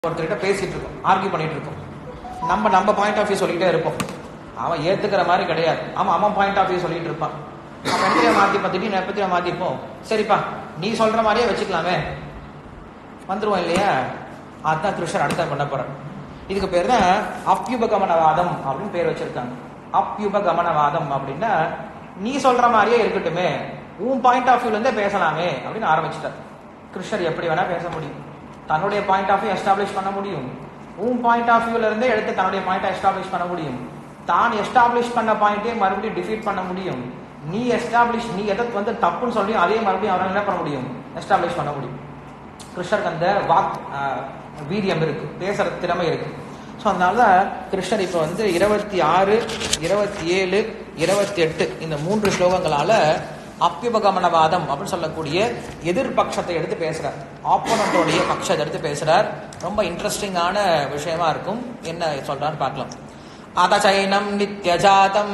ஒருத்தர்கிட்ட பேசிட்டு இருக்கோம், ஆர்கியூ பண்ணிட்டு இருக்கோம். நம்ம பாயிண்ட் ஆஃப் வியூ சொல்லிட்டே இருப்போம். அவன் ஏத்துக்கிற மாதிரி கிடையாது. அவன் பாயிண்ட் ஆஃப் வியூ சொல்லிட்டு இருப்பான். அவன் எப்படியா மாத்திப்பா, திடீர்னு எப்பத்தியா மாத்திப்போம். சரிப்பா நீ சொல்ற மாதிரியே வச்சுக்கலாமே வந்துருவோம் இல்லையா? அதுதான் கிருஷ்ணர் அடுத்த பண்ண போறார். இதுக்கு பேர் தான் அப்யுபகமனவாதம் அப்படின்னு பேர் வச்சிருக்காங்க. அப்யுபகமனவாதம் அப்படின்னா நீ சொல்ற மாதிரியே இருக்கட்டுமே, உன் பாயிண்ட் ஆஃப் வியூல இருந்தே பேசலாமே அப்படின்னு ஆரம்பிச்சுட்டார். கிருஷ்ணர் எப்படி வேணா பேச முடியும், தன்னுடைய பாயிண்ட் ஆஃப் வியூ எஸ்டாப்ளிஷ் பண்ண முடியும். உன் பாயிண்ட் ஆஃப் வியூல இருந்தே எடுத்து தன்னுடைய பாயிண்ட் எஸ்டாப்ளிஷ் பண்ண முடியும். தான் எஸ்டாப்ளிஷ் பண்ண பாயிண்டே மறுபடியும் டிஃபீட் பண்ண முடியும். நீ எதை வந்து தப்புன்னு சொல்லி அதே மறுபடியும் அவரால் என்ன பண்ண முடியும், எஸ்டாப்ளிஷ் பண்ண முடியும். கிருஷ்ணருக்கு அந்த வாக் வீரியம் இருக்கு, பேசுற திறமை இருக்கு. ஸோ அதனால கிருஷ்ணர் இப்போ வந்து 26, 27, 28 இந்த 3 ஸ்லோகங்களால அப்யுபகமனவாதம் அப்படின்னு சொல்லக்கூடிய எதிர்பட்சத்தை எடுத்து பேசுறார். ஆப்போனண்டோடைய பட்சத்தை எடுத்து பேசுறார். ரொம்ப இன்ட்ரெஸ்டிங்கான விஷயமா இருக்கும். என்ன சொல்றான்னு பார்க்கலாம். அதசைனம் நித்யஜாதம்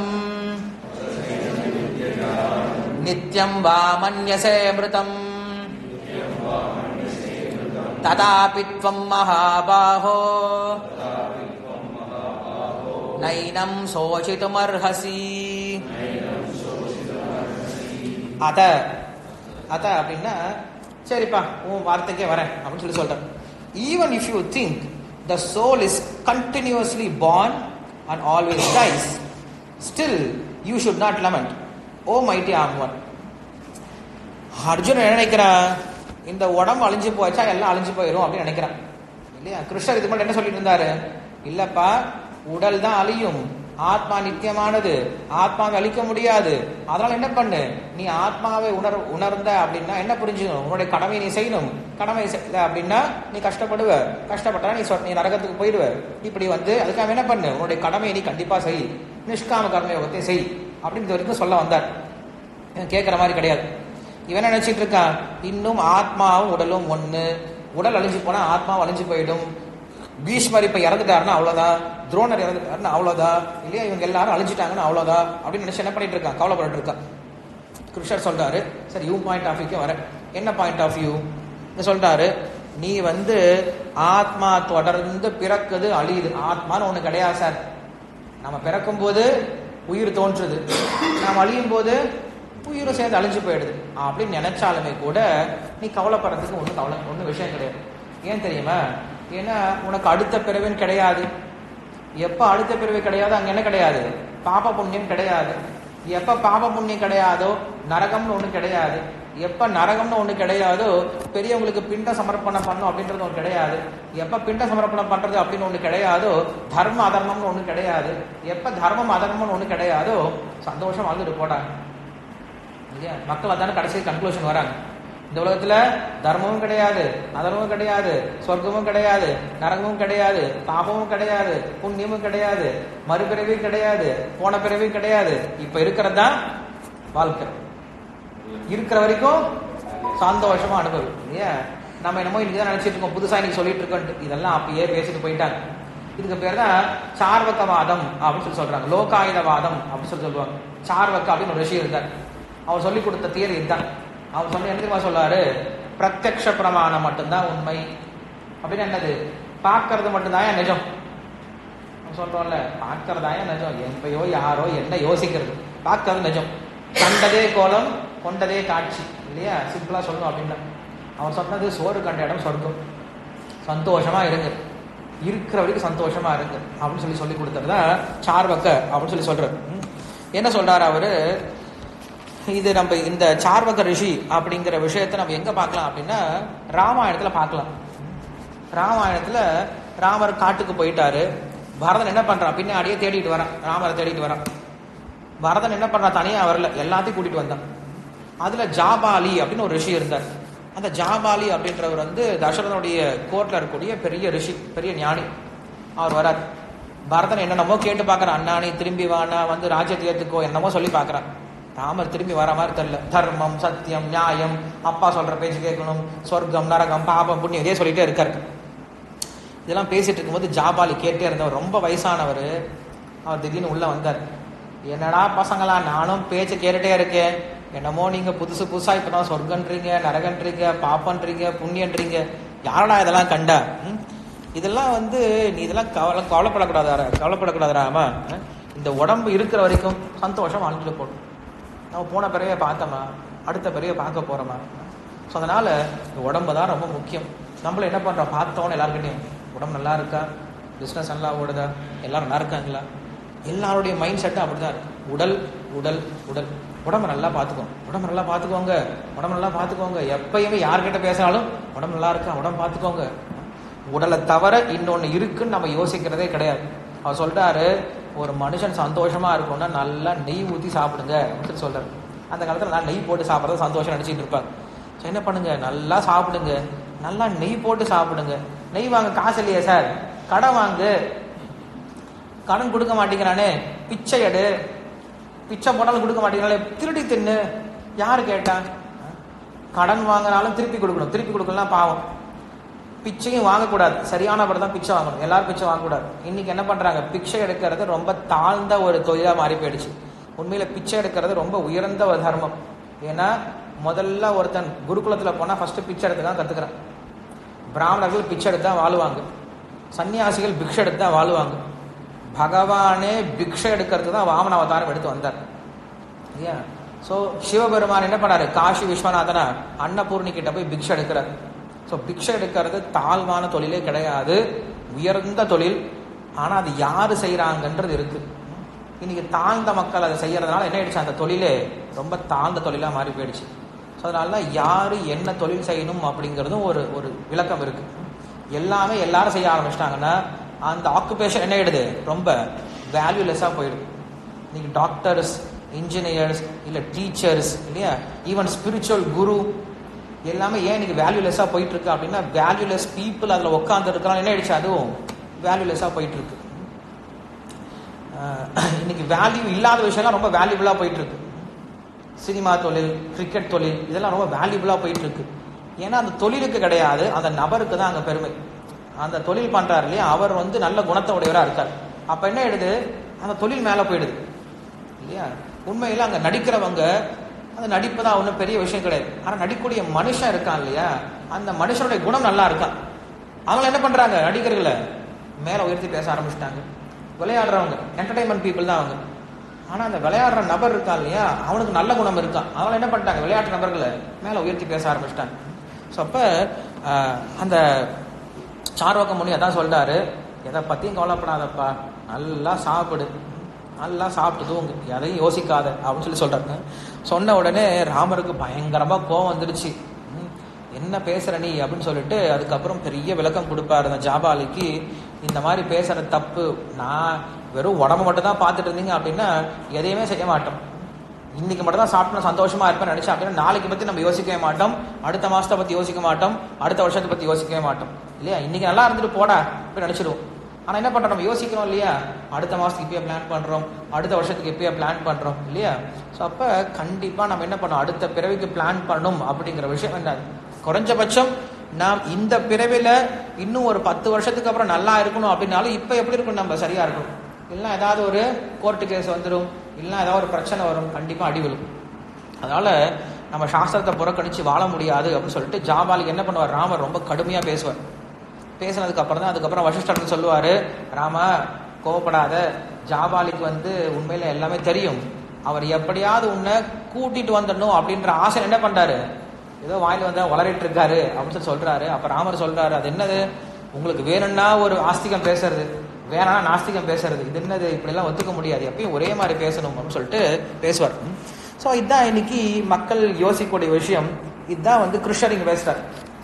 நித்யம் வா மன்யசே மிருதம் ததாபி த்வம் மகாபாஹோ நைனம் சோசிதுமர்ஹசி. அத அப்படின்னா சரிப்பா உன் வார்த்தைக்கே வரேன் அப்படின்னு சொல்லி சொல்றேன். Even if you think the soul is continuously born and always dies, still you should not lament, O mighty armed one. Arjunan என்ன நினைக்கிறான், இந்த உடம்பு அழிஞ்சு போச்சா எல்லாம் அழிஞ்சு போயிடும் அப்படின்னு நினைக்கிறான் இல்லையா? கிருஷ்ணர் இது மட்டும் என்ன சொல்லிட்டு இருந்தாரு, இல்லப்பா உடல் தான் அழியும், ஆத்மா நித்தியமானது, ஆத்மாவை அழிக்க முடியாது. அதனால என்ன பண்ணு, நீ ஆத்மாவை உணர்ந்த அப்படின்னா என்ன புரிஞ்சுக்கணும், உன்னுடைய கடமையை நீ செய்யணும். கடமை செய்யல அப்படின்னா நீ கஷ்டப்பட்டா நீ நரகத்துக்கு போயிடுவ. இப்படி வந்து அதுக்காக என்ன பண்ணு, உன்னுடைய கடமையை நீ கண்டிப்பா செய், நிஷ்காம கர்மயோகத்தை செய் அப்படின்னு வரைக்கும் சொல்ல வந்தார். கேட்கற மாதிரி கிடையாது. இவன் என்ன நினைச்சிட்டு இருக்கான், இன்னும் ஆத்மாவும் உடலும் ஒண்ணு, உடல் அழிஞ்சு போனா ஆத்மாவும் அழிஞ்சு போயிடும். பீஷ்மர் இப்ப இறந்துட்டாருன்னா அவ்வளவுதான், துரோணர் இறந்துட்டாருன்னா அவ்வளவுதான் இல்லையா, இவங்க எல்லாரும் அழிஞ்சிட்டாங்கன்னு அவ்வளவுதான் அப்படின்னு நினைச்சு என்ன பண்ணிட்டு இருக்கான், கவலைப்பட்டு இருக்கான். கிருஷ்ணர் சொல்றாரு, சரி யூ பாயிண்ட் ஆஃப் வியூக்கே வர. என்ன பாயிண்ட் ஆஃப் வியூ சொல்றாரு, நீ வந்து ஆத்மா தொடர்ந்து பிறக்குது அழியுது, ஆத்மான்னு ஒண்ணு கிடையாது சார். நம்ம பிறக்கும் போது உயிர் தோன்றுது, நாம் அழியும் போது உயிரும் சேர்ந்து அழிஞ்சு போயிடுது அப்படின்னு நினைச்சாலுமே கூட நீ கவலைப்படுறதுக்கு ஒன்றும் விஷயம் கிடையாது. ஏன் தெரியுமா, ஏன்னா உனக்கு அடுத்த பிறவின்னு கிடையாது. எப்ப அடுத்த பிறவி கிடையாதோ அங்க என்ன கிடையாது, பாப புண்ணியம் கிடையாது. எப்ப பாப புண்ணியம் கிடையாதோ நரகம்னு ஒண்ணு கிடையாது. எப்ப நரகம்னு ஒண்ணு கிடையாதோ பெரியவங்களுக்கு பிண்ட சமர்ப்பணம் பண்ணும் அப்படின்றது ஒண்ணு கிடையாது. எப்ப பிண்ட சமர்ப்பணம் பண்றது அப்படின்னு ஒண்ணு கிடையாதோ தர்ம அதர்மம்னு ஒண்ணு கிடையாது. எப்ப தர்மம் அதர்மம்னு ஒண்ணு கிடையாதோ சந்தோஷம் வாழ்ந்துட்டு போட்டாங்க இல்லையா? மக்கள் அதான கடைசி கன்க்ளூஷன் வராங்க. இந்த உலகத்துல தர்மமும் கிடையாது, அதர்மமும் கிடையாது, சொர்க்கமும் கிடையாது, நரகமும் கிடையாது, பாபமும் கிடையாது, புண்ணியமும் கிடையாது, மறுபிறவியும் கிடையாது, போன பிறவியும் கிடையாது. இப்ப இருக்கிறது தான் வாழ்க்கை. இருக்கிற வரைக்கும் சந்தோஷமா அனுபவி இல்லையா? நம்ம என்னமோ இன்னைக்குதான் நினைச்சிட்டு இருக்கோம், புதுசா இன்னைக்கு சொல்லிட்டு இருக்கோம், இதெல்லாம் அப்பயே பேசிட்டு போயிட்டாங்க. இதுக்கு பேர் தான் சார்வகவாதம் அப்படின்னு சொல்லி சொல்றாங்க, லோகாயுதவாதம் அப்படின்னு சொல்லி சொல்லுவாங்க. சார்வக்க அப்படின்னு ஒரு விஷயம் இருந்தார், அவர் சொல்லி கொடுத்த தியரி இதுதான். அவர் சொன்ன என்ன சொல்லாரு, பிரத்யக்ஷ பிரமாணம் மட்டும்தான் உண்மை அப்படின்னு. என்னது, பார்க்கறது மட்டும்தான் நிஜம் சொல்றோம்ல, பார்க்கறதாய நிஜம். எப்பயோ யாரோ என்ன யோசிக்கிறது, பார்க்கறது நிஜம். கண்டதே கோலம் கொண்டதே காட்சி இல்லையா, சிம்பிளா சொல்லணும் அப்படின்னா. அவர் சொன்னது சோறு கண்ட இடம் சொர்க்கம், சந்தோஷமா இருங்க, இருக்கிற வரைக்கும் சந்தோஷமா இருங்க அப்படின்னு சொல்லி கொடுத்ததுதான் சார்வக்க அப்படின்னு சொல்லி சொல்றாரு. என்ன சொல்றாரு அவரு, இது நம்ம இந்த சார்வக ரிஷி அப்படிங்கிற விஷயத்தை நம்ம எங்க பார்க்கலாம் அப்படின்னா ராமாயணத்துல பார்க்கலாம். ராமாயணத்துல ராமர் காட்டுக்கு போயிட்டாரு, பரதன் என்ன பண்றான், பின்னாடியே தேடிட்டு வரான், ராமரை தேடிட்டு வரான். பரதன் என்ன பண்றான், தனியா வரல, எல்லாத்தையும் கூட்டிட்டு வந்தான். அதுல ஜாபாலி அப்படின்னு ஒரு ரிஷி இருந்தார். அந்த ஜாபாலி அப்படின்றவர் வந்து தசரதனுடைய கோர்ட்ல இருக்கக்கூடிய பெரிய ரிஷி, பெரிய ஞானி. அவர் வரார், பரதன் என்னென்னமோ கேட்டு பாக்குறான், அண்ணா நீ திரும்பி வானா வந்து ராஜ்யத்தை ஏத்துக்கோ என்னமோ சொல்லி பாக்குறான். ராமர் திரும்பி வர மாதிரி தெரியல. தர்மம் சத்தியம் நியாயம், அப்பா சொல்ற பேச்சு கேட்கணும், சொர்க்கம் நரகம் பாபம் புண்ணியம் இதே சொல்லிட்டே இருக்காரு. இதெல்லாம் பேசிட்டு இருக்கும்போது ஜாபாலி கேட்டே இருந்தவர், ரொம்ப வயசானவர். அவர் திடீர்னு உள்ள வந்தார். என்னடா பசங்களா, நானும் பேச்சு கேட்டுட்டே இருக்கேன், என்னமோ நீங்க புதுசா இப்பதான் சொர்க்கன்றீங்க, நரகன்றீங்க, பாப்பன்றீங்க, புண்ணியன்றீங்க, யாரடா இதெல்லாம் கண்டா? இதெல்லாம் நீ இதெல்லாம் கவலைப்படக்கூடாதாமா. இந்த உடம்பு இருக்கிற வரைக்கும் சந்தோஷம் வாழ்ந்துட்டு போடும். நம்ம போன பிறகு பார்த்தோமா, அடுத்த பிறகு பார்க்க போறோமா. ஸோ அதனால இந்த உடம்பு தான் ரொம்ப முக்கியம். நம்மள என்ன பண்றோம், பார்த்தோன்னு எல்லாருக்கிட்டையும் உடம்பு நல்லா இருக்கா, பிஸ்னஸ் நல்லா ஓடுதா, எல்லாரும் நல்லா இருக்காங்களா, எல்லாருடைய மைண்ட் செட்டும் அப்படிதான் இருக்கு. உடல் உடல் உடல். உடம்பு நல்லா பார்த்துக்கோங்க, உடம்பு நல்லா பார்த்துக்கோங்க, உடம்பு நல்லா பார்த்துக்கோங்க. எப்பயுமே யார்கிட்ட பேசினாலும் உடம்பு நல்லா இருக்கா, உடம்பு பார்த்துக்கோங்க. உடலை தவிர இன்னொன்று இருக்குன்னு நம்ம யோசிக்கிறதே கிடையாது. அவர் சொல்றாரு, ஒரு மனுஷன் சந்தோஷமா இருக்கும்னா நல்லா நெய் ஊற்றி சாப்பிடுங்க அப்படின்னு சொல்றாரு. அந்த காலத்தில் நல்லா நெய் போட்டு சாப்பிட்றது சந்தோஷம் நினைச்சிட்டு இருப்பாங்க. ஸோ என்ன பண்ணுங்க, நல்லா சாப்பிடுங்க, நல்லா நெய் போட்டு சாப்பிடுங்க. நெய் வாங்க காசு இல்லையா சார், கடன் வாங்கு. கடன் கொடுக்க மாட்டேங்கிறானே, பிச்சை எடு. பிச்சை போட்டாலும் கொடுக்க மாட்டேங்கிறானே, திருடி தின்னு. யாரு கேட்டா? கடன் வாங்கினாலும் திருப்பி கொடுக்கணும், திருப்பி கொடுக்கலாம் பாவம். பிச்சையும் வாங்கக்கூடாது, சரியானபடி தான் பிச்சை வாங்கணும். எல்லாரும் பிச்சை வாங்கக்கூடாது. இன்னைக்கு என்ன பண்றாங்க, பிச்சை எடுக்கிறது ரொம்ப தாழ்ந்த ஒரு தொழிலா மாறி போயிடுச்சு. உண்மையில பிச்சை எடுக்கிறது ரொம்ப உயர்ந்த ஒரு தர்மம். ஏன்னா முதல்ல ஒருத்தன் குருகுலத்துல போனா ஃபர்ஸ்ட் பிச்சை எடுத்து தான் கத்துக்கிறான். பிராமணர்கள் பிச்சை எடுத்து தான் வாழுவாங்க, சன்னியாசிகள் பிக்ஷை எடுத்து தான் வாழுவாங்க. பகவானே பிக்ஷை எடுக்கிறதுக்கு தான் வாமன அவதாரம் எடுத்து வந்தார். ஏன்? ஸோ சிவபெருமான் என்ன பண்ணாரு, காசி விஸ்வநாதனா அன்னபூர்ணி கிட்ட போய் பிக்ஷை எடுக்கிறார். ஸோ பிக்ஷை எடுக்கிறது தாழ்வான தொழிலே கிடையாது, உயர்ந்த தொழில். ஆனால் அது யாரு செய்யறாங்கன்றது இருக்கு. இன்னைக்கு தாழ்ந்த மக்கள் அதை செய்யறதுனால என்ன ஆயிடுச்சு, அந்த தொழிலே ரொம்ப தாழ்ந்த தொழிலா மாறி போயிடுச்சு. ஸோ அதனால யாரு என்ன தொழில் செய்யணும் அப்படிங்கிறதும் ஒரு ஒரு விளக்கம் இருக்கு. எல்லாமே எல்லாரும் செய்ய ஆரம்பிச்சிட்டாங்கன்னா அந்த ஆக்குபேஷன் என்ன ஆயிடுது, ரொம்ப வேல்யூலெஸ்ஸாக போயிடுது. இன்னைக்கு டாக்டர்ஸ், இன்ஜினியர்ஸ், இல்லை டீச்சர்ஸ், இல்லையா, ஈவன் ஸ்பிரிச்சுவல் குரு எல்லாமே ஏன் இன்னைக்கு வேல்யூலெஸ்ஸாக போயிட்டு இருக்கு அப்படின்னா, வேல்யூலெஸ் பீப்புள் அதில் உட்காந்து இருக்கிறாங்க. என்ன ஆயிடுச்சு, அதுவும் வேல்யூலெஸ்ஸாக போயிட்டு இருக்கு. இன்னைக்கு வேல்யூ இல்லாத விஷயம்லாம் ரொம்ப வேல்யூபிளாக போயிட்டு இருக்கு. சினிமா தொழில், கிரிக்கெட் தொழில், இதெல்லாம் ரொம்ப வேல்யூபிளாக போயிட்டு இருக்கு. ஏன்னா அந்த தொழிலுக்கு கிடையாது, அந்த நபருக்கு தான் அங்கே பெருமை. அந்த தொழில் பண்றாரு இல்லையா, அவர் நல்ல குணத்தை உடையவராக இருக்கார். அப்ப என்ன ஆயிடுது, அந்த தொழில் மேலே போயிடுது இல்லையா. உண்மையில அங்கே நடிக்கிறவங்க அந்த நடிப்பு தான் ஒன்றும் பெரிய விஷயம் கிடையாது. ஆனால் நடிக்கக்கூடிய மனுஷன் இருக்கான் இல்லையா, அந்த மனுஷனுடைய குணம் நல்லா இருக்கான். அவங்க என்ன பண்றாங்க, நடிகர்களை மேலே உயர்த்தி பேச ஆரம்பிச்சிட்டாங்க. விளையாடுறவங்க என்டர்டைன்மெண்ட் பீப்புள் தான் அவங்க. ஆனால் அந்த விளையாடுற நபர் இருக்கான் இல்லையா, அவனுக்கு நல்ல குணம் இருக்கான். அதனால என்ன பண்ணிட்டாங்க, விளையாட்டு நபர்களை மேலே உயர்த்தி பேச ஆரம்பிச்சிட்டாங்க. ஸோ அப்போ அந்த சார்வாக்க முனி அதான் சொல்றாரு, எதை பத்தியும் கவலைப்படாதப்பா, நல்லா சாப்பிடு, நல்லா சாப்பிட்டு தூங்கு, எதையும் யோசிக்காத அப்படின்னு சொல்றாங்க. சொன்ன உடனே ராமருக்கு பயங்கரமா கோவம் வந்துடுச்சு. என்ன பேசுற நீ அப்படின்னு சொல்லிட்டு அதுக்கப்புறம் பெரிய விளக்கம் கொடுப்பாரு அந்த ஜாபாலிக்கு. இந்த மாதிரி பேசுற தப்பு, நான் வெறும் உடம்பு மட்டும் தான் பார்த்துட்டு இருந்தீங்க அப்படின்னா எதையுமே செய்ய மாட்டோம். இன்னைக்கு மட்டும் தான் சாப்பிட்டு சந்தோஷமா இருப்பேன் நினைச்சேன் அப்படின்னா நாளைக்கு பத்தி நம்ம யோசிக்கவே மாட்டோம், அடுத்த மாசத்தை பத்தி யோசிக்க மாட்டோம், அடுத்த வருஷத்தை பத்தி யோசிக்கவே மாட்டோம் இல்லையா. இன்னைக்கு நல்லா இருந்துட்டு போடா போய் நினைச்சிடுவோம். ஆனா என்ன பண்றோம், நம்ம யோசிக்கிறோம் இல்லையா, அடுத்த மாசத்துக்கு இப்பயே பிளான் பண்றோம், அடுத்த வருஷத்துக்கு இப்பயே பிளான் பண்றோம் இல்லையா. ஸோ அப்ப கண்டிப்பா நம்ம என்ன பண்ணோம், அடுத்த பிறவிக்கு பிளான் பண்ணணும் அப்படிங்கிற விஷயம் என்ன, குறைஞ்சபட்சம் நாம் இந்த பிறவில இன்னும் ஒரு 10 வருஷத்துக்கு அப்புறம் நல்லா இருக்கணும் அப்படின்னாலும் இப்ப எப்படி இருக்கணும், நம்ம சரியா இருக்கணும். இல்லைன்னா ஏதாவது ஒரு கோர்ட்டு கேஸ் வந்துடும், இல்லைன்னா ஏதாவது ஒரு பிரச்சனை வரும், கண்டிப்பா அடி விழும். அதனால நம்ம சாஸ்திரத்தை புறக்கணிச்சு வாழ முடியாது அப்படின்னு சொல்லிட்டு ஜாபாலிக்கு என்ன பண்ணுவார், ராமர் ரொம்ப கடுமையா பேசுவார். பேசினதுக்கு அப்புறம் தான் அதுக்கப்புறம் வசிஷ்டர் சொல்லுவாரு, ராமா கோவப்படாத, ஜாபாலிக்கு உண்மையில எல்லாமே தெரியும், அவர் எப்படியாவது உன்னை கூட்டிட்டு வந்துடணும் அப்படின்ற ஆசை என்ன பண்றாரு, ஏதோ வாயில வளரிட்டு இருக்காரு அப்படின்னு சொல்றாரு. அப்ப ராமர் சொல்றாரு, அது என்னது, உங்களுக்கு வேணும்னா ஒரு ஆஸ்திகம் பேசுறது, வேணா நாஸ்திகம் பேசுறது, இது என்னது, இப்படி எல்லாம் ஒத்துக்க முடியாது, எப்பயும் ஒரே மாதிரி பேசணும் அப்படின்னு சொல்லிட்டு பேசுவார். ஸோ இதுதான் இன்னைக்கு மக்கள் யோசிக்கக்கூடிய விஷயம். இதுதான் கிருஷ்ணர் இங்க பேசுறாரு.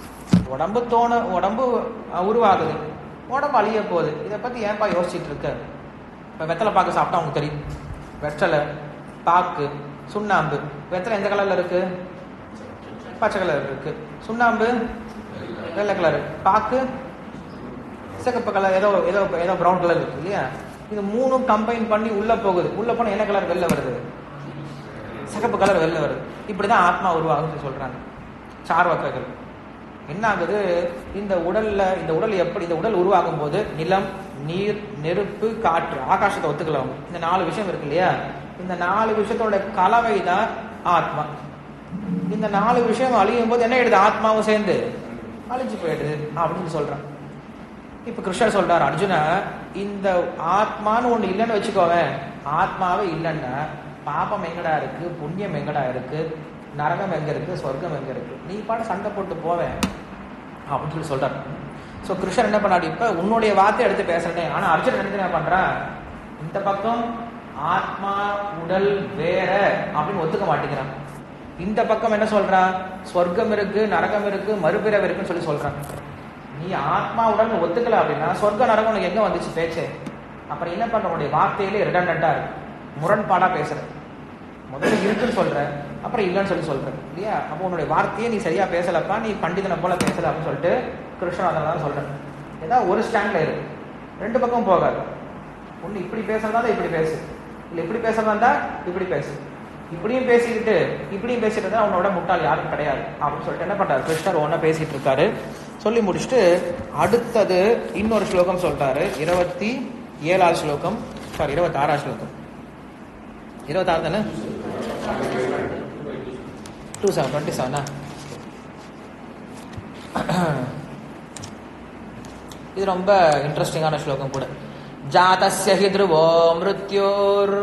உடம்பு உருவாகுது, உடம்பு அழிய போகுது, இதை பத்தி ஏன்பா யோசிச்சுட்டு இருக்க. இப்ப வெத்தலை பாக்கு சாப்பிட்டா உங்களுக்கு தெரியும், வெற்றலை பாக்கு சுண்ணாம்பு. வெத்தலை எந்த கலர்ல இருக்கு, பச்சை கலர் இருக்கு, சுண்ணாம்பு வெள்ளை கலர், பாக்கு சிகப்பு கலர், ஏதோ ஏதோ ஏதோ ப்ரௌன் கலர் இருக்கு இல்லையா. இது மூணும் கம்பைன் பண்ணி உள்ள போகுது, உள்ள போனா என்ன கலர் வெளில வருது, சிகப்பு கலர் வெளில வருது. இப்படிதான் ஆத்மா உருவாகுன்னு சொல்றாங்க சார்வாக்கர்கள். என்ன ஆகுது, இந்த உடல் எப்படி, இந்த உடல் உருவாகும் போது நிலம், நீர், நெருப்பு, காற்று, ஆகாசத்தை ஒத்துக்கலாம், இந்த 4 விஷயம் இருக்கு இல்லையா. இந்த 4 விஷயத்தோட கலவை தான் ஆத்மா. இந்த 4 விஷயம் அழியும் போது என்ன ஆயிடுது, ஆத்மாவும் சேர்ந்து அழிஞ்சு போயிடுது அப்படின்னு சொல்றான். இப்ப கிருஷ்ணர் சொல்றார், அர்ஜுனா இந்த ஆத்மான்னு ஒண்ணு இல்லைன்னு வச்சுக்கோவேன், ஆத்மாவே இல்லைன்னா பாபம் எங்கடா இருக்கு, புண்ணியம் எங்கடா இருக்கு, நரகம் எங்க இருக்கு, சொர்க்கம் எங்க இருக்கு, நீ பாட்டு சண்டை போட்டு போவேன் அப்படின்னு சொல்லி சொல்றாரு. ஸோ கிருஷ்ணர் என்ன பண்ணாரு, இப்ப உன்னுடைய வார்த்தை எடுத்து பேசுறேன். ஆனா அர்ஜுன் என்ன பண்றான், இந்த பக்கம் ஆத்மா உடல் வேற அப்படின்னு ஒத்துக்க மாட்டேங்கிறான். இந்த பக்கம் என்ன சொல்றான், சொர்க்கம் இருக்கு, நரகம் இருக்கு, மறுபிறவி இருக்குன்னு சொல்லி சொல்றான். நீ ஆத்மா உடல் ஒத்துக்கல அப்படின்னா சொர்க்க நரகம் உனக்கு எங்க வந்துச்சு பேச்சு? அப்புறம் என்ன பண்ண, உன்னுடைய வார்த்தையிலே ரிடண்டண்டா இருக்கு, முரண்பாடா பேசுற. முதல்ல இருக்குன்னு சொல்ற, அப்புறம் இல்லைன்னு சொல்லி சொல்ற இல்லையா? அப்போ உன்னுடைய வார்த்தையே நீ சரியா பேசலப்பா, நீ பண்டிதனை போல பேசல அப்படின்னு சொல்லிட்டு கிருஷ்ணன் அதெல்லாம் சொல்றேன். ஏதாவது ஒரு ஸ்டாண்ட்ல இருக்கு, ரெண்டு பக்கம் போகாது. ஒண்ணு இப்படி பேசுறதா இப்படி பேசு, இல்ல இப்படி பேசுறதா இப்படி பேசு. இப்படியும் பேசிக்கிட்டு இப்படியும் பேசிட்டு இருந்தா அவனோட முட்டாள் யாரும் கிடையாது அப்படின்னு சொல்லிட்டு என்ன பண்றாரு கிருஷ்ணர் ஒன்னா பேசிட்டு இருக்காரு. சொல்லி முடிச்சுட்டு அடுத்தது இன்னொரு ஸ்லோகம் சொல்றாரு. 27வது ஸ்லோகம், சாரி 26வது ஸ்லோகம், 26 தானே, 27 இது ரொம்ப இன்ட்ரெஸ்டிங்கான ஸ்லோகம் கூட. ஜாதஸ்ய ஹி த்ருவோ மிருத்யோர்,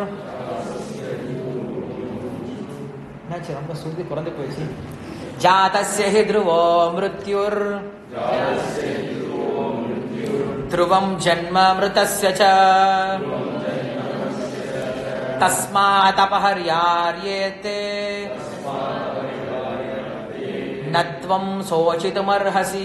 என்னாச்சு ரொம்ப சுருதி குறைந்து போயிடுச்சு. ஜாதஸ்ய ஹி த்ருவோ மிருத்யுர் த்ருவம் ஜன்ம மிருதஸ்ய ச தஸ்மாத் அபஹர்யார்யேதே நத்வம் சோசிதுமர்ஹசி.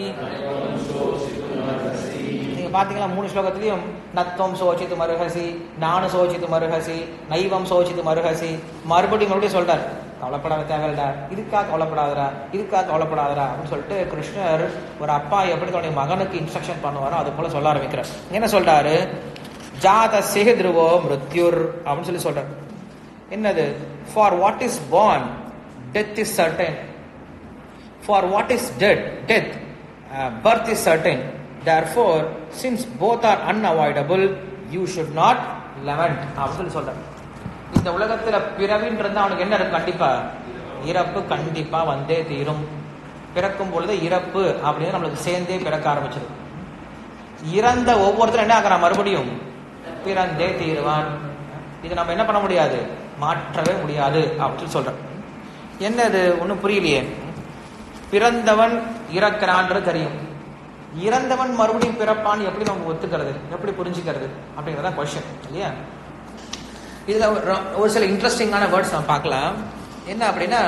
நீங்க பாத்தீங்களா 3 ஸ்லோகத்திலையும் நத்வம் சோசித்து மருகசி, நானு சோசித்து மருகசி, நைவம் சோசித்து மருகசி, மறுபடியும் சொல்றாரு கவலைப்படாத தேவையில்டா, இதுக்காக கவலைப்படாதரா, இதுக்காக கவலைப்படாதரா அப்படின்னு சொல்லிட்டு கிருஷ்ணர் ஒரு அப்பா எப்படி தன்னுடைய மகனுக்கு இன்ஸ்ட்ரக்ஷன் பண்ணுவாரோ அது போல சொல்ல ஆரம்பிக்கிறார். என்ன சொல்றாரு, ஜாதஸ்ய த்ருவோ மிருத்யுர் அப்படின்னு சொல்லி சொல்றாரு. என்னது, for what is born death is certain, for what is dead death birth is certain, therefore since both are unavoidable you should not lament அப்படின்னு சொல்றாரு. இந்த உலகத்துல பிறவின்றது அவனுக்கு என்ன இருக்கு, கண்டிப்பா இறப்பு கண்டிப்பா வந்தே தீரும். பிறக்கும் பொழுது இறப்பு அப்படின்னு நம்மளுக்கு சேர்ந்தே பிறக்க ஆரம்பிச்சிடும். இறந்த ஒவ்வொருத்தரும் என்ன ஆகிறான், மறுபடியும் பிறந்தே தீருவான். இது நம்ம என்ன பண்ண முடியாது, மாற்றவே முடியாது அப்படின்னு சொல்றேன். என்னது ஒன்னும் புரியலையே. பிறந்தவன் இறக்கிறான்றது தெரியும், இறந்தவன் மறுபடியும் பிறப்பான் எப்படி நம்ம ஒத்துக்கிறது, எப்படி புரிஞ்சுக்கிறது அப்படிங்கறத கொஸ்டின் இல்லையா? இதுல ஒரு சில இன்ட்ரெஸ்டிங்கான வேர்ட்ஸ் நம்ம பார்க்கலாம். என்ன அப்படின்னா,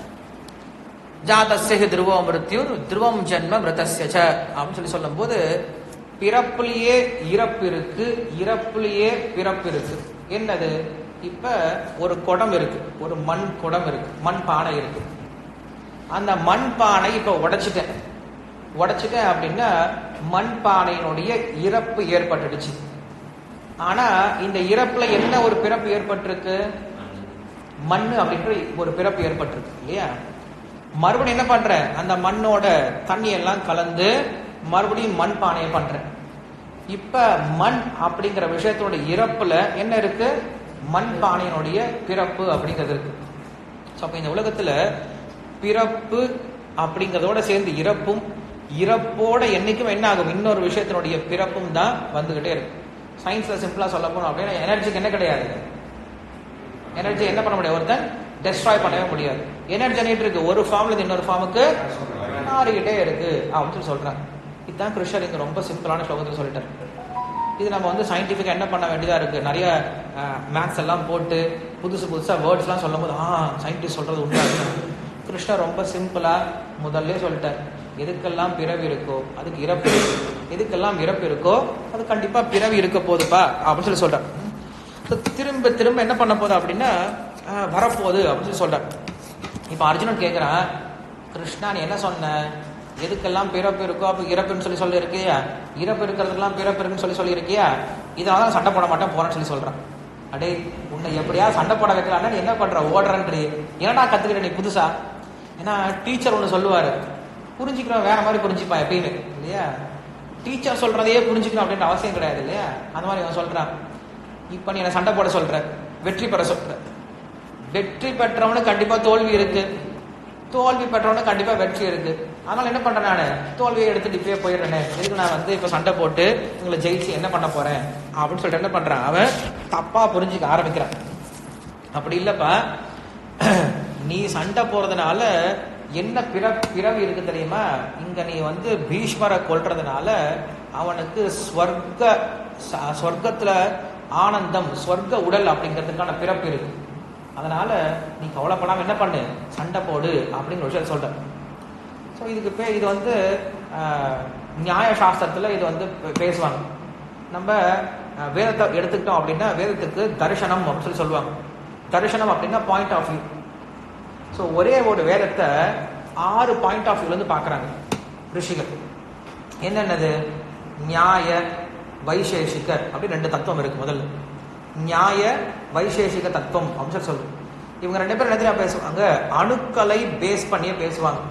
ஜாதஸ்ய த்ருவோ மிருத்யுர் த்ருவம் ஜன்ம மிருதஸ்ய ச அப்படின்னு சொல்லி சொல்லும் போது பிறப்புலயே இறப்பு இருக்கு, இறப்புலயே பிறப்பு இருக்கு. என்னது, இப்ப ஒரு குடம் இருக்கு, ஒரு மண் குடம் இருக்கு, மண் பானை இருக்கு. அந்த மண் பானை இப்ப உடைச்சிட்டேன் அப்படின்னா மண் பானையினுடைய இறப்பு ஏற்பட்டுடுச்சு. ஆனா இந்த இறப்புல என்ன ஒரு பிறப்பு ஏற்பட்டிருக்கு, மண்ணு அப்படின்ற ஒரு பிறப்பு ஏற்பட்டிருக்கு இல்லையா? மறுபடியும் என்ன பண்றேன், அந்த மண்ணோட தண்ணி எல்லாம் கலந்து மறுபடியும் மண் பானையை பண்றேன். இப்ப மண் அப்படிங்கிற விஷயத்தோட இறப்புல என்ன இருக்கு, மண் பானையினுடைய பிறப்பு அப்படிங்கிறது இருக்கு. அப்ப இந்த உலகத்துல பிறப்பு அப்படிங்கறதோட சேர்ந்து இறப்பும், இறப்போட என்னைக்கும் என்ன ஆகும், இன்னொரு விஷயத்தினுடைய பிறப்பும் தான் வந்துகிட்டே இருக்கு. சயின்ஸ்ல சிம்பிளா சொல்ல போனோம் அப்படின்னா எனர்ஜிக்கு என்ன கிடையாது, எனர்ஜி என்ன பண்ண முடியாது, ஒருத்தன் டெஸ்ட்ராய் பண்ணவே முடியாது. எனர்ஜி இருக்கு, ஒரு ஃபார்ம்ல இருந்து இன்னொரு ஃபார்முக்கு மாறிக்கிட்டே இருக்கு அப்படின்னு சொல்றாங்க. இதுதான் கிருஷ்ணர் இங்க ரொம்ப சிம்பிளான ஸ்லோகத்தில் சொல்லிட்டாரு. இது நம்ம சயின்டிபிக்கா என்ன பண்ண வேண்டியதா இருக்கு, நிறைய மேத்ஸ் எல்லாம் போட்டு புதுசா வேர்ட்ஸ் எல்லாம் சொல்லும் போது சயின்டிஸ்ட் சொல்றது உண்மை. கிருஷ்ணர் ரொம்ப சிம்பிளா முதல்ல சொல்லிட்டார், எதுக்கெல்லாம் பிறவி இருக்கோ அதுக்கு இறப்பு இருக்கு, எதுக்கெல்லாம் இறப்பு இருக்கோ அது கண்டிப்பா பிறவி இருக்க போகுதுப்பா அப்படின்னு சொல்லி சொல்றார். திரும்ப திரும்ப என்ன பண்ண போகுது அப்படின்னா வரப்போகுது அப்படின்னு சொல்லி சொல்றார். இப்ப அர்ஜுனன் கேட்கிறான், கிருஷ்ணா நீ என்ன சொன்ன, எதுக்கெல்லாம் பிறப்பு இருக்கோ அப்ப இறப்புன்னு சொல்லி இருக்கியா, இறப்பு இருக்கிறதுக்கெல்லாம் பிறப்பு இருக்குன்னு சொல்லி இருக்கியா, இதனால சண்டை போட மாட்டேன் போறேன்னு சொல்லி சொல்றான். அடே உன்னை எப்படியா சண்டை போட வைக்கலாம்னா நீ என்ன பண்ற, ஓடுறன்றி, என்னடா கத்துக்கிட்ட நீ புதுசா. ஏன்னா டீச்சர் ஒண்ணு சொல்லுவாரு, புரிஞ்சுக்கிறோம் வேற மாதிரி புரிஞ்சுப்பான் எப்பயுமே இல்லையா? டீச்சர் சொல்றதையே புரிஞ்சுக்கணும் அப்படின்ற அவசியம் கிடையாது இல்லையா? அந்த மாதிரி அவன் சொல்றான். இப்ப நீ என்ன சண்டை போட சொல்ற, வெற்றி பெற சொல்ற, வெற்றி பெற்றவனு கண்டிப்பா தோல்வி இருக்கு, தோல்வி பெற்றவனு கண்டிப்பா வெற்றி இருக்கு. அதனால என்ன பண்றேன், நான் தோல்வியை எடுத்துட்டு இப்பயே போயிடுறேன், எதுக்கு நான் வந்து இப்ப சண்டை போட்டு உங்களை ஜெயிச்சு என்ன பண்ண போறேன் அப்படின்னு சொல்லிட்டு என்ன பண்றான், அவன் தப்பா புரிஞ்சுக்க ஆரம்பிக்கிறான். அப்படி இல்லப்பா, நீ சண்டை போறதுனால என்ன பிறவி இருக்கு தெரியுமா, இங்க நீ வந்து பீஷ்மரை கொல்றதுனால அவனுக்கு ஸ்வர்க்கத்துல ஆனந்தம், ஸ்வர்க்க உடல் அப்படிங்கிறதுக்கான பிறப்பு இருக்கு. அதனால நீ கவலைப்படாம என்ன பண்ணு, சண்டை போடு அப்படிங்கிற விஷயம் சொல்ற. ஸோ இதுக்கு இது வந்து நியாய சாஸ்திரத்துல இது வந்து பேசுவாங்க. நம்ம வேதத்தை எடுத்துக்கிட்டோம் அப்படின்னா வேதத்துக்கு தரிசனம் அப்படின்னு சொல்லி சொல்லுவாங்க. தரிசனம் அப்படின்னா பாயிண்ட் ஆஃப் வியூ. ஸோ ஒரே ஒரு வேதத்தை 6 பாயிண்ட் ஆஃப் வியூல இருந்து பாக்குறாங்க ரிஷிகள். என்னென்னது, நியாய வைசேஷிக அப்படி 2 தத்துவம் இருக்கு. முதல்ல நியாய வைசேஷிக தத்துவம் அப்படின்னு சொல்லுவோம். இவங்க 2 பேரும் என்ன பேசுவாங்க, அணுக்களை பேஸ் பண்ணியே பேசுவாங்க.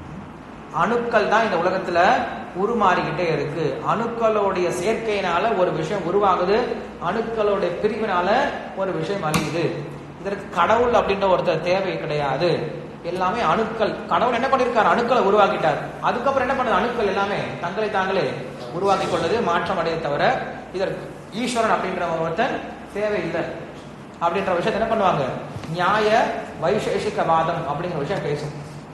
அணுக்கள் தான் இந்த உலகத்துல உருமாறிக்கிட்டே இருக்கு. அணுக்களுடைய சேர்க்கையினால ஒரு விஷயம் உருவாகுது, அணுக்களுடைய பிரிவினால ஒரு விஷயம் அழியுது. இதற்கு கடவுள் அப்படின்ற ஒருத்தர் தேவை கிடையாது. எல்லாமே அணுக்கள். கடவுள் என்ன பண்ணிருக்காரு, அணுக்களை உருவாக்கிட்டார். அதுக்கப்புறம் என்ன பண்ணுது, அணுக்கள் எல்லாமே தங்களை தாங்களே உருவாக்கி கொள்வது, மாற்றம் அடைய தவிர இதற்கு ஈஸ்வரன் அப்படின்ற ஒருத்தன் தேவையில்லை அப்படின்ற விஷயத்தை என்ன பண்ணுவாங்க, நியாய வைசேஷிகவாதம் அப்படிங்கிற விஷயம் பேசும்.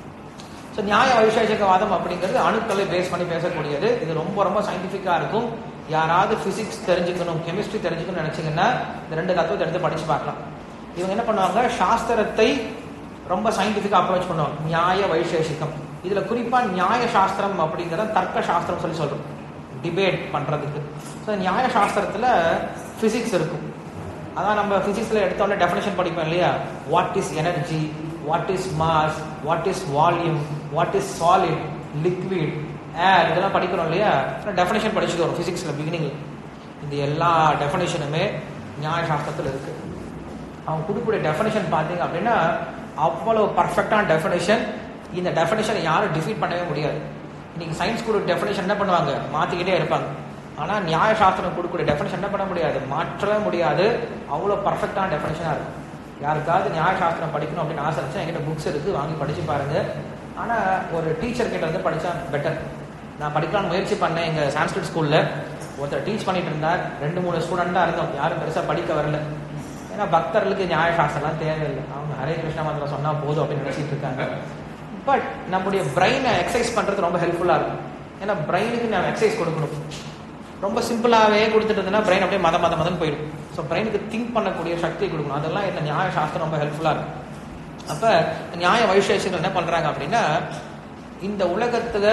ஸோ நியாய வைசேஷிகவாதம் அப்படிங்கிறது அணுக்களை பேஸ் பண்ணி பேசக்கூடியது. இது ரொம்ப ரொம்ப சயின்டிஃபிக்கா இருக்கும். யாராவது பிசிக்ஸ் தெரிஞ்சுக்கணும், கெமிஸ்ட்ரி தெரிஞ்சுக்கணும்னு நினைச்சீங்கன்னா இந்த 2 தத்துவத்தை எடுத்து படிச்சு பார்க்கலாம். இவங்க என்ன பண்ணுவாங்க, சாஸ்திரத்தை ரொம்ப சயின்டிஃபிக்கா அப்ரோச் பண்ணுவாங்க. நியாய வைசேஷிகம், இதுல குறிப்பா நியாய சாஸ்திரம் அப்படிங்கிறத தர்க்க சாஸ்திரம் சொல்லி சொல்றோம், டிபேட் பண்றதுக்கு. ஸோ நியாய சாஸ்திரத்துல பிசிக்ஸ் இருக்கும். அதான் நம்ம பிசிக்ஸ்ல எடுத்தோடனே டெஃபினேஷன் படிப்போம் இல்லையா, what is energy, what is mass, what is volume, what is solid, liquid, air, இதெல்லாம் படிக்கிறோம் இல்லையா. டெஃபினேஷன் படிச்சுட்டு வரும் பிசிக்ஸ்ல பிகினிங்ல. இந்த எல்லா டெஃபினேஷனுமே நியாய சாஸ்திரத்தில் இருக்கு. அவங்க கொடுக்கக்கூடிய டெஃபினேஷன் பார்த்தீங்க அப்படின்னா அவ்வளவு பர்ஃபெக்டான டெஃபினேஷன். இந்த டெஃபினேஷனை யாரும் டிஃபீட் பண்ணவே முடியாது. இன்னைக்கு சயின்ஸ் கொடுக்க டெஃபினேஷன் என்ன பண்ணுவாங்க, மாத்திக்கிட்டே இருப்பாங்க. ஆனா நியாய சாஸ்திரம் கொடுக்கக்கூடிய டெஃபினேஷன் என்ன பண்ண முடியாது, மாற்றவே முடியாது. அவ்வளவு பர்ஃபெக்டான டெஃபினேஷனா இருக்கும். யாருக்காவது நியாய சாஸ்திரம் படிக்கணும் அப்படின்னு ஆசை இருந்துச்சா என்கிட்ட புக்ஸ் இருக்கு, வாங்கி படிச்சு பாருங்க. ஆனா ஒரு டீச்சர் கிட்ட வந்து படிச்சா பெட்டர். நான் படிக்கலாம்னு முயற்சி பண்ணேன். எங்க சான்ஸ்கிரிட் ஸ்கூல்ல ஒருத்தர் டீச் பண்ணிட்டு இருந்தார். 2-3 ஸ்டூடெண்டா இருந்தோம், யாரும் பெருசா படிக்க வரல. ஏன்னா பக்தர்களுக்கு நியாய சாஸ்திரம்லாம் தேவையில்லை, அவங்க ஹரே கிருஷ்ணா மந்திரம் சொன்னா போதும் அப்படின்னு நினைச்சிட்டு இருக்காங்க. பட் நம்முடைய பிரெயினை எக்ஸசைஸ் பண்றது ரொம்ப ஹெல்ப்ஃபுல்லா இருக்கும். ஏன்னா பிரெயினுக்கு நம்ம எக்ஸசைஸ் கொடுக்கணும். ரொம்ப சிம்பிளாவே கொடுத்துட்டு இருந்ததுன்னா பிரெயின் அப்படியே மதம் போயிடும். ஸோ பிரெயினுக்கு திங்க் பண்ணக்கூடிய சக்தியை கொடுக்கணும். அதெல்லாம் இந்த நியாய சாஸ்திரம் ரொம்ப ஹெல்ப்ஃபுல்லா இருக்கும். அப்ப நியாய வைசேஷிகள் என்ன பண்றாங்க அப்படின்னா, இந்த உலகத்துல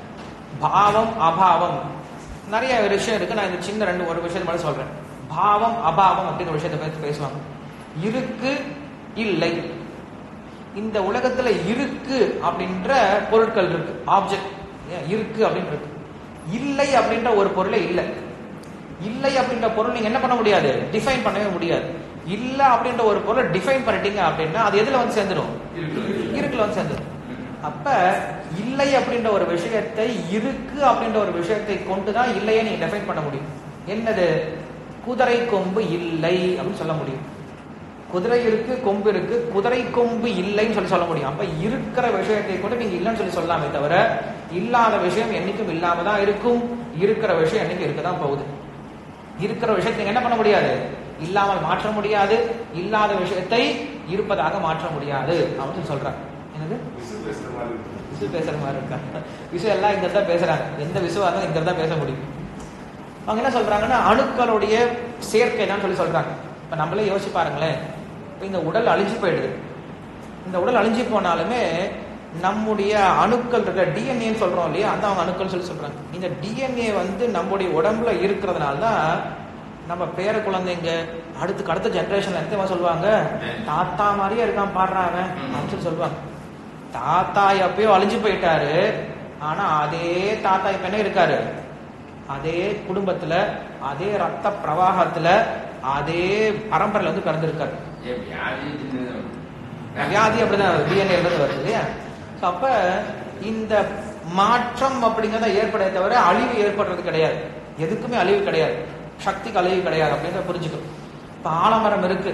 பாவம் அபாவம் நிறைய விஷயம் இருக்கு. நான் இந்த சின்ன ஒரு விஷயத்தை மட்டும் சொல்றேன். பாவம் அபாவம் அப்படிங்கிற விஷயத்தை பற்றி பேசுவாங்க. இருக்கு இல்லை, இந்த உலகத்துல இருக்கு அப்படின்ற பொருட்கள் இருக்கு, ஆப்ஜெக்ட் இருக்கு அப்படின்னு இருக்கு. இல்லை அப்படின்ற ஒரு பொருளே இல்லை. இல்லை அப்படின்ற பொருள் நீங்க என்ன பண்ண முடியாது, டிஃபைன் பண்ணவே முடியாது. இல்ல அப்படின்ற ஒரு பொருளை டிஃபைன் பண்ணிட்டீங்க அப்படின்னா அது எதுல வந்து சேர்ந்துடும், இருக்குல வந்து சேர்ந்துடும். அப்ப இல்லை அப்படின்ற ஒரு விஷயத்தை இருக்கு அப்படின்ற ஒரு விஷயத்தை கொண்டுதான் இல்லையே நீங்க டிஃபைன் பண்ண முடியும். என்னது, குதிரை கொம்பு இல்லை அப்படின்னு சொல்ல முடியும். குதிரை இருக்கு, கொம்பு இருக்கு, குதிரை கொம்பு இல்லைன்னு சொல்ல முடியும். அப்ப இருக்கிற விஷயத்தை கூட நீங்க இல்லைன்னு சொல்லாமே தவிர இல்லாத விஷயம் என்னைக்கும் இல்லாம தான் இருக்கும், இருக்கிற விஷயம் என்னைக்கும் இருக்கதான் போகுது. இருக்கிற விஷயத்தை நீங்க என்ன பண்ண முடியாது, இல்லாமல் மாற்ற முடியாது, இல்லாத விஷயத்தை இருப்பதாக மாற்ற முடியாது அப்படின்னு சொல்றாங்க. என்னது விசு பேசுற மாதிரி இருக்கா, விசு எல்லாம் இங்க தான் பேசுறாங்க, எந்த விசுவா இருந்தாலும் இங்க தான் பேச முடியும். அவங்க என்ன சொல்றாங்கன்னா அணுக்களுடைய சேர்க்கை தான் சொல்றாங்க. இப்ப நம்மளே யோசிச்சு பாருங்களேன், இந்த உடல் அழிஞ்சு போயிடுது. இந்த உடல் அழிஞ்சு போனாலுமே நம்முடைய அணுக்கள் இருக்க டிஎன்ஏ சொல்றோம் இல்லையா, அந்த அவங்க அணுக்கள் சொல்றாங்க. இந்த டிஎன்ஏ வந்து நம்முடைய உடம்புல இருக்கிறதுனால தான் நம்ம பேர குழந்தைங்க அடுத்த ஜெனரேஷன்ல என்ன சொல்லுவாங்க, தாத்தா மாதிரியே இருக்கான் பாடுறாங்க அப்படின்னு சொல்லுவாங்க. தாத்தா எப்பயோ அழிஞ்சு போயிட்டாரு, ஆனா அதே தாத்தா இப்ப என்ன இருக்காரு, அதே குடும்பத்துல, அதே ரத்த பிரவாகத்துல, அதே பரம்பரையில வந்து பிறந்திருக்காரு. வியாதி அப்படிதான் டிஎன்ஏ வருது இல்லையா. அப்ப இந்த மாற்றம் அப்படிங்கிறத ஏற்பட தவிர அழிவு ஏற்படுறது கிடையாது. எதுக்குமே அழிவு கிடையாது, சக்திக்கு அழிவு கிடையாது அப்படின்றத புரிஞ்சுக்கணும். இப்ப ஆலமரம் இருக்கு,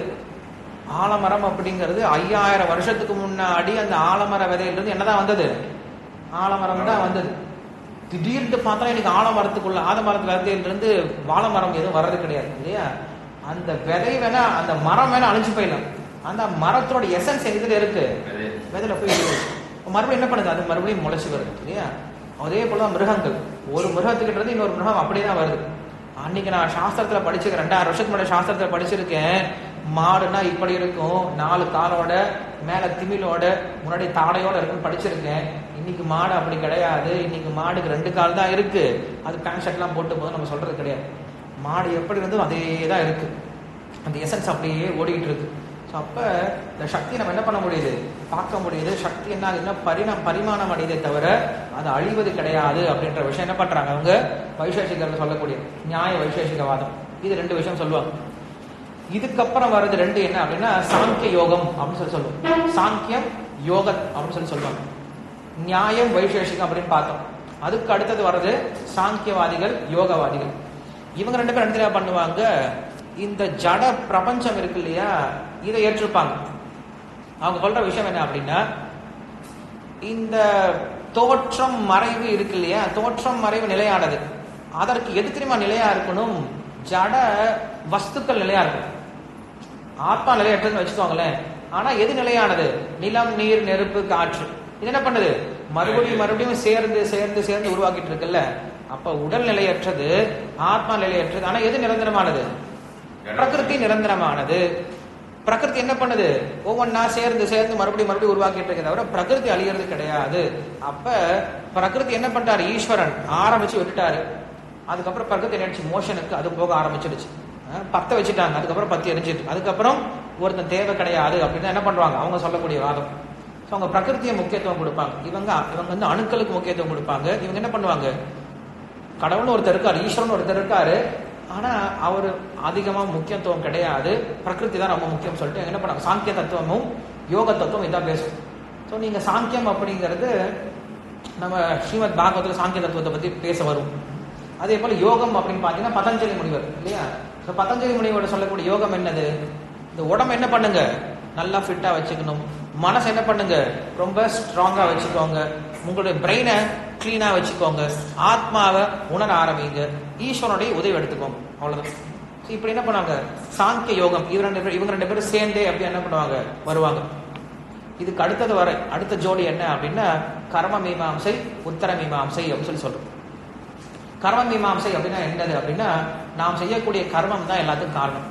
ஆலமரம் அப்படிங்கிறது 5000 வருஷத்துக்கு முன்னாடி அந்த ஆலமர விதையிலிருந்து என்னதான் வந்தது, ஆலமரம் தான் வந்தது. திடீர்னு பார்த்தா இன்னைக்கு ஆலமரத்துக்குள்ள ஆலமரத்துல இருந்து வாழை மரம் எதுவும் வர்றது கிடையாது இல்லையா? அந்த விதை வேணா அந்த மரம் வேணா அழிஞ்சு போயிடலாம், அந்த மரத்தோட எசன்ஸ் எதுல இருக்கு? விதையில போய் மறுபடியும் என்ன பண்ணுது? அது மறுபடியும் முளைச்சு வருது இல்லையா? அதே போல மிருகங்கள், ஒரு மிருகத்துக்கிட்ட இருந்து இன்னொரு மிருகம் அப்படியேதான் வருது. அன்னைக்கு நான் சாஸ்திரத்துல படிச்சிருக்கேன், 2000 வருஷத்துக்கு முன்னாடி சாஸ்திரத்துல படிச்சிருக்கேன். மாடுனா இப்படி இருக்கும், 4 காலோட மேல திமிலோட முன்னாடி தாடையோட இருக்குன்னு படிச்சிருக்கேன். இன்னைக்கு மாடு அப்படி கிடையாது. இன்னைக்கு மாடுக்கு 2 கால் தான் இருக்கு. அது பேண்ட் ஷர்ட் எல்லாம் போட்டு போது நம்ம சொல்றது கிடையாது. மாடு எப்படி இருந்தோ அதே தான் இருக்கு. அந்த எசன்ஸ் அப்படியே ஓடிக்கிட்டு இருக்கு. அப்ப இந்த சக்தி நம்ம என்ன பண்ண முடியுது? பார்க்க முடியுது. சக்தி என்ன ஆகுதுன்னா பரிமாணம் அடையதே தவிர அது அழிவது கிடையாது அப்படின்ற விஷயம் என்ன பண்றாங்க அவங்க வைசேஷிகர்கள் சொல்லக்கூடிய நியாய வைசேஷிகவாதம். இது 2 விஷயம் சொல்லுவாங்க. இதுக்கப்புறம் வர்றது 2 என்ன அப்படின்னா சாங்கிய யோகம் அப்படின்னு சொல்லுவோம். சாங்கியம் யோகம் அப்படின்னு சொல்லுவாங்க. நியாயம் வைசேஷிகம் அப்படின்னு பார்த்தோம். அதுக்கு அடுத்தது வர்றது சாங்கியவாதிகள் யோகவாதிகள். இவங்க 2 பேரும் என்ன பண்ணுவாங்க? இந்த ஜட பிரபஞ்சம் இருக்கு இல்லையா, இதை ஏற்றிருப்பாங்க. அவங்க சொல்ற விஷயம் என்ன அப்படின்னா, இந்த தோற்றம் மறைவு இருக்கு இல்லையா, தோற்றம் மறைவு நிலையானது. அதற்கு எது தெரியுமா நிலையா இருக்கணும்? ஜட வஸ்துக்கள் நிலையா இருக்கணும். ஆத்மா நிலையற்றதுன்னு வச்சுக்கோங்களேன். ஆனா எது நிலையானது? நிலம், நீர், நெருப்பு, காற்று. இது என்ன பண்ணுது? மறுபடியும் சேர்ந்து சேர்ந்து சேர்ந்து உருவாக்கிட்டு இருக்குல்ல. அப்ப உடல் நிலையற்றது, ஆத்மா நிலையற்றது. ஆனா எது நிரந்தரமானது? பிரகிருதி நிரந்தரமானது. பிரகிருதி என்ன பண்ணுது? ஒவ்வொன்னா சேர்ந்து சேர்ந்து மறுபடியும் உருவாக்கிட்டு இருக்க தவிர பிரகிருதி அழியறது கிடையாது. அப்ப பிரகிருதி என்ன பண்றாரு? ஈஸ்வரன் ஆரம்பிச்சு விட்டுட்டாரு. அதுக்கப்புறம் பிரகிருதி நினைச்சு மோஷனுக்கு அது போக ஆரம்பிச்சிடுச்சு. பத்த வச்சுட்டாங்க, அதுக்கப்புறம் பத்தி எரிஞ்சிட்டு, அதுக்கப்புறம் ஒருத்தன் தேவை கிடையாது அப்படின்னு என்ன பண்றாங்க அவங்க சொல்லக்கூடிய வாதம். அவங்க பிரகிருத்திய முக்கியத்துவம் கொடுப்பாங்க. இவங்க வந்து அணுக்களுக்கு முக்கியத்துவம் கொடுப்பாங்க. இவங்க என்ன பண்ணுவாங்க? கடவுள்னு ஒருத்தர் இருக்காரு, ஈஸ்வரன் ஒருத்தர் இருக்காரு, ஆனா அவரு அதிகமா முக்கியத்துவம் கிடையாது, பிரகிருதி தான் ரொம்ப முக்கியம் சொல்லிட்டு என்ன பண்ணாங்க? சாங்கிய தத்துவமும் யோக தத்துவம் இதான் பேசும். ஸோ நீங்க சாங்கியம் அப்படிங்கிறது நம்ம ஸ்ரீமத் பாகவத்துல சாங்கிய தத்துவத்தை பத்தி பேச வரும். அதே போல யோகம் அப்படின்னு பாத்தீங்கன்னா பதஞ்சலி முனிவர் இல்லையா? பதஞ்சலி முனிவோட சொல்லக்கூடிய யோகம் என்னது? இந்த உடம்பு என்ன பண்ணுங்க? நல்லா ஃபிட்டா வச்சுக்கணும். மனசு என்ன பண்ணுங்க? ரொம்ப ஸ்ட்ராங்கா வச்சுக்கோங்க. உங்களுடைய பிரெயினை கிளீனா வச்சுக்கோங்க. ஆத்மாவை உணர ஆரம்பிங்க. ஈஸ்வரனுடைய உதவி எடுத்துக்கோங்க. அவ்வளவுதான். இப்படி என்ன பண்ணுவாங்க? சாங்கிய யோகம். இவங்க 2 பேரும் சேர்ந்தே அப்படி என்ன பண்ணுவாங்க? வருவாங்க. இதுக்கு அடுத்தது வர அடுத்த ஜோடி என்ன அப்படின்னா கர்ம மீமாம்சை, உத்தர மீமாம்சை அப்படின்னு சொல்றோம். கர்ம மீமாம்சை அப்படின்னா என்னது அப்படின்னா நாம் செய்யக்கூடிய கர்மம் தான் எல்லாத்துக்கும் காரணம்.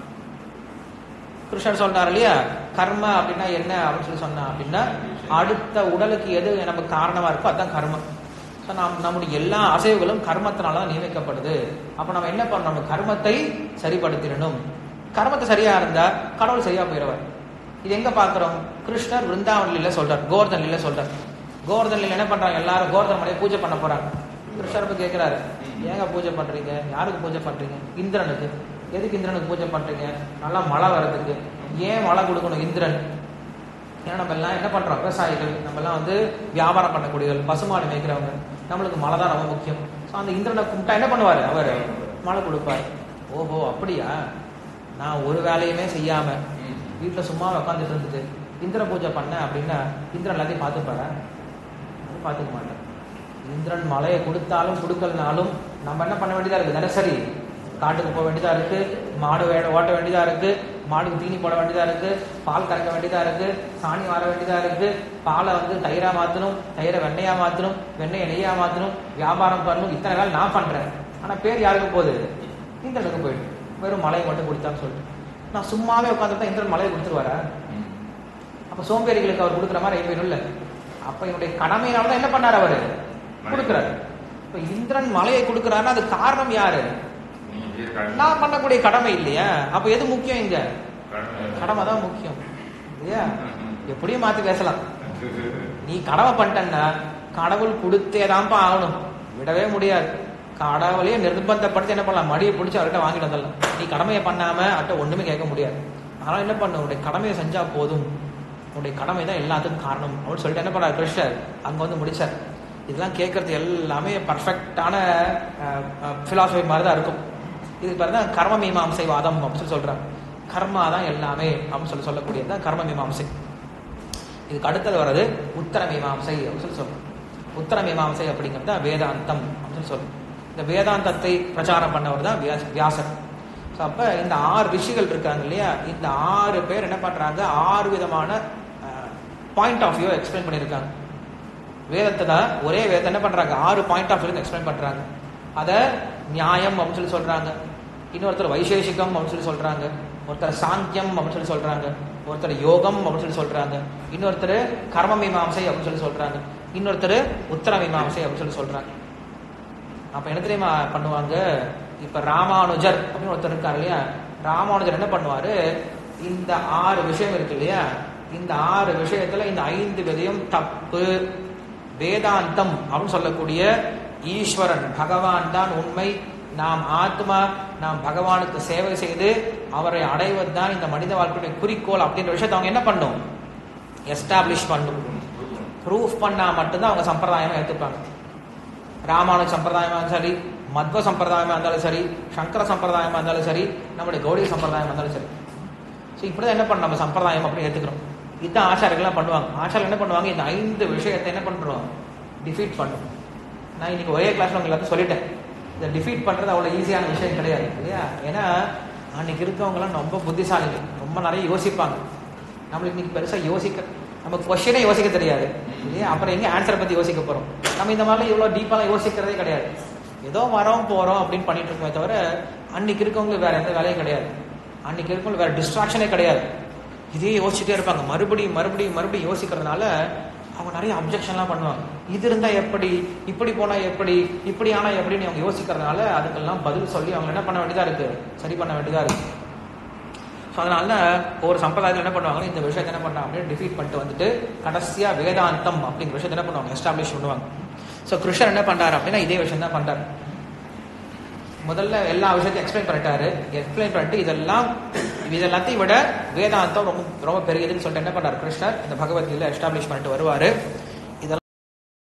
கிருஷ்ணர் சொல்றாரு இல்லையா, கர்ம அப்படின்னா என்ன அப்படின்னு சொன்னா அப்படின்னா அடுத்த உடலுக்கு எது நமக்கு காரணமா இருக்கோ அதுதான் கர்மம். நம்முடைய எல்லா அசைவுகளும் கர்மத்தினாலதான் நியமிக்கப்படுது. அப்ப நம்ம என்ன பண்ணணும்? கர்மத்தை சரிப்படுத்திடணும். கர்மத்தை சரியா இருந்தா கடவுள் சரியா போயிடுவார். இது எங்க பாக்குறோம்? கிருஷ்ணர் விருந்தாவனில சொல்றார், கோவர்தனில சொல்றார். கோவர்தனில என்ன பண்றாங்க? எல்லாரும் கோவர்தன் மலையை பூஜை பண்ண போறாங்க. கிருஷ்ணருக்கு கேட்கிறாரு, ஏங்க பூஜை பண்றீங்க? யாருக்கு பூஜை பண்றீங்க? இந்திரனுக்கு. எதுக்கு இந்திரனுக்கு பூஜை பண்றீங்க? நல்லா மழை வர்றதுக்கு. ஏன் மழை கொடுக்கணும் இந்திரன்? ஏன்னா நம்ம எல்லாம் என்ன பண்றோம்? விவசாயிகள், நம்ம எல்லாம் வந்து வியாபாரம் பண்ணக்கூடியவர்கள், பசுமாடு மேய்க்கிறவங்க. நம்மளுக்கு மழை தான் ரொம்ப முக்கியம். ஸோ அந்த இந்திரனை கும்பிட்டா என்ன பண்ணுவாரு? அவர் மழை கொடுப்பாரு. ஓஹோ அப்படியா? நான் ஒரு வேலையுமே செய்யாம வீட்டுல சும்மா உட்காந்துட்டு இருந்துட்டு இந்திர பூஜை பண்ண அப்படின்னா இந்திரன் எல்லாத்தையும் பார்த்துப்பாரா? பார்த்துக்க மாட்டேன். இந்திரன் மழையை கொடுத்தாலும் கொடுக்கலனாலும் நம்ம என்ன பண்ண வேண்டியதா இருக்கு? தினசரி காட்டுக்கு போக வேண்டியதா இருக்கு, மாடு ஓட்ட வேண்டியதா இருக்கு, மாடுக்கு தீனி போட வேண்டியதா இருக்கு, பால் கறக்க வேண்டியதா இருக்கு, சாணி வார வேண்டியதா இருக்கு, பாலை வந்து தயிரா மாத்தணும், தயிரை வெண்ணையா மாத்தணும், வெண்ணையை நெய்யா மாத்தணும், வியாபாரம் பண்ணணும். இத்தனை வேலை நான் பண்றேன். ஆனா பேர் யாருக்கு போகுது? இந்திரனுக்கு போயிடும். வெறும் மலையை மட்டும் கொடுத்தான்னு சொல்லிட்டு நான் சும்மாவே உட்காந்துட்டா இந்திரன் மலையை கொடுத்துருவாரா? அப்ப சோம்பேறிகளுக்கு அவர் கொடுக்குற மாதிரி போயிடும் இல்ல. அப்ப என்னுடைய கடமையினாலதான் என்ன பண்ணாரு? அவரு கொடுக்கிறாரு. இப்ப இந்திரன் மலையை கொடுக்கிறாருன்னா அது காரணம் யாரு? நான் பண்ணக்கூடிய கடமை இல்லையா? அப்ப எது முக்கியம்? இங்க கடமை தான் முக்கியம் இல்லையா? எப்படியும் மாத்தி பேசலாம். நீ கடமை பண்ணிட்டன்னா கடவுள் கொடுத்தேதான்ப்பா ஆகணும், விடவே முடியாது. கடவுளையே நிர்பந்தப்படுத்தி என்ன பண்ணலாம்? மடியை பிடிச்சி அவர்கிட்ட வாங்கிட்டு வந்துடலாம். நீ கடமையை பண்ணாம அவர்கிட்ட ஒண்ணுமே கேட்க முடியாது. அதனால என்ன பண்ண, உன்னுடைய கடமையை செஞ்சா போதும், உன்னுடைய கடமை தான் எல்லாத்துக்கும் காரணம் அப்படின்னு சொல்லிட்டு என்ன பண்ணார் கிருஷ்ணர் அங்க வந்து முடிச்சார். இதெல்லாம் கேட்கறது எல்லாமே பர்ஃபெக்டான பிலாசபி மாதிரி தான் இருக்கும். இதுக்கு பேர் தான் கர்ம மீமாம்சை வாதம் அப்படின்னு சொல்றாங்க. கர்மா தான் எல்லாமே அப்படின்னு சொல்லக்கூடியது தான் கர்ம மீமாம்சை. இதுக்கு அடுத்தது வர்றது உத்தர மீமாம்சை அப்படின்னு சொல்றோம். உத்தர மீமாம்சை அப்படிங்கிறது வேதாந்தம் அப்படின்னு சொல்லுவோம். இந்த வேதாந்தத்தை பிரச்சாரம் பண்ணவர் தான் வியாசர். ஸோ அப்போ இந்த 6 ரிஷிகள் இருக்காங்க இல்லையா, இந்த 6 பேர் என்ன பண்றாங்க, 6 விதமான பாயிண்ட் ஆஃப் வியூ எக்ஸ்பிளைன் பண்ணியிருக்காங்க. வேதத்தை தான் ஒரே வேதத்தை என்ன பண்றாங்க, 6 பாயிண்ட் ஆஃப் வியூ எக்ஸ்பிளைன் பண்றாங்க. அதை நியாயம் அப்படின்னு சொல்லி சொல்றாங்க, இன்னொருத்தர் வைசேஷிகம் அப்படின்னு சொல்லி சொல்றாங்க, ஒருத்தர் சாங்கியம் அப்படின்னு சொல்லி சொல்றாங்க, ஒருத்தர் யோகம் அப்படின்னு சொல்லி சொல்றாங்க, இன்னொருத்தர் கர்ம மீமாம்சை அப்படின்னு சொல்லி சொல்றாங்க, இன்னொருத்தர் உத்தர மீமாம்சை அப்படின்னு சொல்லி சொல்றாங்க. அப்ப என்ன தெரியுமா பண்ணுவாங்க, இப்ப ராமானுஜர் அப்படின்னு ஒருத்தர் இருக்காரு இல்லையா, ராமானுஜர் என்ன பண்ணுவாரு, இந்த 6 விஷயம் இருக்கு இல்லையா, இந்த 6 விஷயத்துல இந்த 5 விதையும் தப்பு, வேதாந்தம் அப்படின்னு சொல்லக்கூடிய ஈஸ்வரன் பகவான் தான் உண்மை, நாம் ஆத்மா, நாம் பகவானுக்கு சேவை செய்து அவரை அடைவது தான் இந்த மனித வாழ்க்கையுடைய குறிக்கோள் அப்படின்ற விஷயத்தை அவங்க என்ன பண்ணும், எஸ்டாப்ளிஷ் பண்ணும். ப்ரூஃப் பண்ணா மட்டும்தான் அவங்க சம்பிரதாயமா ஏற்றுப்பாங்க. ராமானுஜ சம்பிரதாயமா இருந்தாலும் சரி, மத்வ சம்பிரதாயமா இருந்தாலும் சரி, சங்கர சம்பிரதாயமா இருந்தாலும் சரி, நம்முடைய கௌடிய சம்பிரதாயமா இருந்தாலும் சரி. ஸோ இப்படிதான் என்ன பண்ண நம்ம சம்பிரதாயம் அப்படின்னு ஏற்றுக்கிறோம். இதுதான் ஆச்சாரியர்கள்லாம் பண்ணுவாங்க. ஆச்சாரியர்கள் என்ன பண்ணுவாங்க, இந்த 5 விஷயத்தை என்ன பண்றோம், டிஃபீட் பண்ணும். நான் இன்னைக்கு ஒரே கிளாஸ்ல உங்களுக்கு எல்லாத்தையும் சொல்லிட்டேன். இதை டிஃபீட் பண்றது அவ்வளவு ஈஸியான விஷயம் கிடையாது இல்லையா. ஏன்னா அன்னைக்கு இருக்கவங்கலாம் ரொம்ப புத்திசாலிங்க, ரொம்ப நிறைய யோசிப்பாங்க. நம்மளுக்கு இன்னைக்கு பெருசா நமக்கு கொஸ்டினே யோசிக்க தெரியாது இல்லையா, அப்புறம் எங்க ஆன்சரை பத்தி யோசிக்க போறோம். நம்ம இந்த மாதிரிலாம் இவ்வளவு டீப்பாலாம் யோசிக்கிறதே கிடையாது. ஏதோ வரோம் போறோம் அப்படின்னு பண்ணிட்டு இருக்கோமே தவிர அன்னைக்கு இருக்கவங்களுக்கு வேற எந்த வேலையும் கிடையாது. அன்னைக்கு இருக்கவங்களுக்கு வேற டிஸ்ட்ராக்ஷனே கிடையாது. இதே யோசிச்சுட்டே இருப்பாங்க, மறுபடியும் மறுபடியும் மறுபடியும் யோசிக்கிறதுனால அவங்க நிறைய அப்ஜெக்ஷன்லாம் பண்ணுவாங்க. இது இருந்தா எப்படி, இப்படி போனா எப்படி, இப்படி ஆனா எப்படின்னு அவங்க யோசிக்கிறதுனால அதுக்கெல்லாம் பதில் சொல்லி அவங்க என்ன பண்ண வேண்டியதா இருக்கு, சரி பண்ண வேண்டியதா இருக்கு. ஸோ அதனால ஒரு சம்பிரதாயத்தில் என்ன பண்ணுவாங்க, இந்த விஷயத்தை என்ன பண்ணுறாங்க அப்படின்னு டிஃபீட் பண்ணிட்டு வந்துட்டு கடைசியா வேதாந்தம் அப்படிங்கிற விஷயத்தை என்ன பண்ணுவாங்க, எஸ்டாப்ளிஷ் பண்ணுவாங்க. ஸோ கிருஷ்ணர் என்ன பண்றாரு அப்படின்னா இதே விஷயம் தான் பண்றாரு. முதல்ல எல்லா விஷயத்தையும் எக்ஸ்பிளைன் பண்ணிட்டு இதெல்லாத்தையும் விட வேதாந்தம் ரொம்ப ரொம்ப பெரியதுன்னு சொல்லிட்டு என்ன பண்றாரு கிருஷ்ணர் இந்த பகவத்கீதை எஸ்டாப்ளிஷ் பண்ணிட்டு வருவாரு.